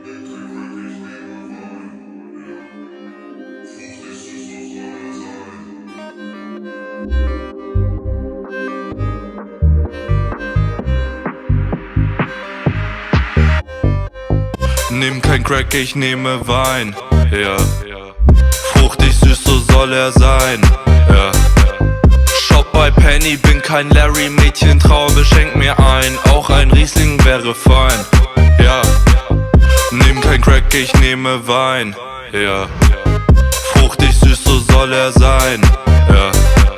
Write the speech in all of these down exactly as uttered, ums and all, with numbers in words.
Nimm kein Crack, ich nehme Wein, ja. Fruchtig süß, so soll er sein, ja. Shop bei Penny, bin kein Larry, Mädchen Traube, schenk mir ein. Auch ein Riesling wäre fein, ja. Nimm kein Crack, ich nehme Wein, ja. Fruchtig süß, so soll er sein, ja.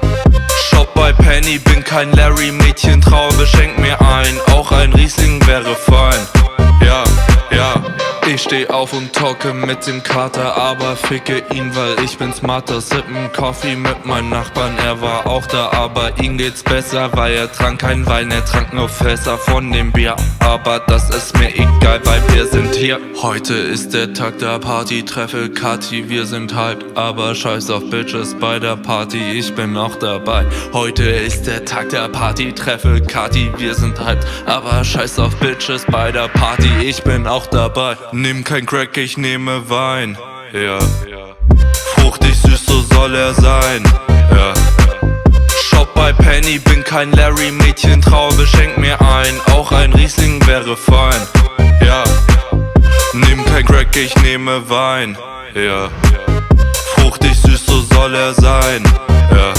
Shop bei Penny, bin kein Larry, Mädchen Traube, schenk mir ein. Auch ein Riesling wäre fein, ja, ja. Ich steh auf und talke mit dem Kater, aber ficke ihn, weil ich bin smarter. Sippen Coffee mit meinem Nachbarn, er war auch da, aber ihm geht's besser, weil er trank kein Wein, er trank nur Fässer von dem Bier. Aber das ist mir egal, weil wir sind hier. Heute ist der Tag der Party, treffe Kati, wir sind hyped, aber scheiß auf Bitches bei der Party, ich bin auch dabei. Heute ist der Tag der Party, treffe Kati, wir sind hyped, aber scheiß auf Bitches bei der Party, ich bin auch dabei. Nimm kein Crack, ich nehme Wein, ja. Fruchtig süß, so soll er sein, ja. Shop bei Penny, bin kein Larry, Mädchen Traube, schenk mir ein. Auch ein Riesling wäre fein, ja. Nimm kein Crack, ich nehme Wein, ja. Fruchtig süß, so soll er sein, ja.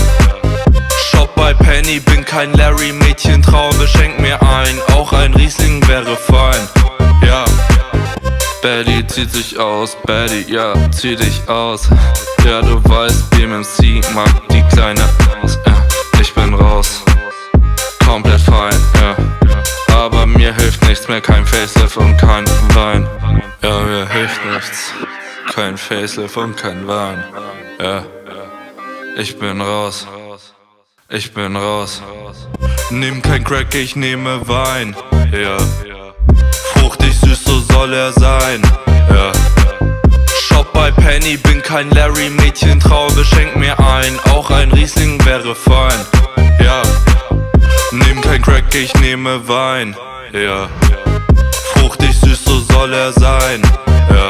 Shop bei Penny, bin kein Larry, Mädchen Traube, schenk mir ein. Auch ein Riesling wäre fein, ja. Baddie zieht sich aus, Baddie, ja, zieh dich aus. Ja, du weißt, B M M C mag die Kleine aus, ja. Ich bin raus, komplett fein, ja. Aber mir hilft nichts mehr, kein Facelift und kein Wein. Ja, mir hilft nichts, kein Facelift und kein Wein, ja. Ich bin raus, ich bin raus. Nimm kein Crack, ich nehme Wein, ja. Fruchtig süß, so soll er sein, ja. Shop bei Penny, bin kein Larry, Mädchen Traube, schenk mir ein. Auch ein Riesling wäre fein, ja. Nimm kein Crack, ich nehme Wein, ja. Fruchtig süß, so soll er sein, ja.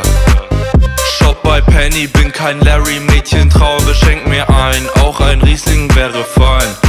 Shop bei Penny, bin kein Larry, Mädchen Traube, schenk mir ein. Auch ein Riesling wäre fein.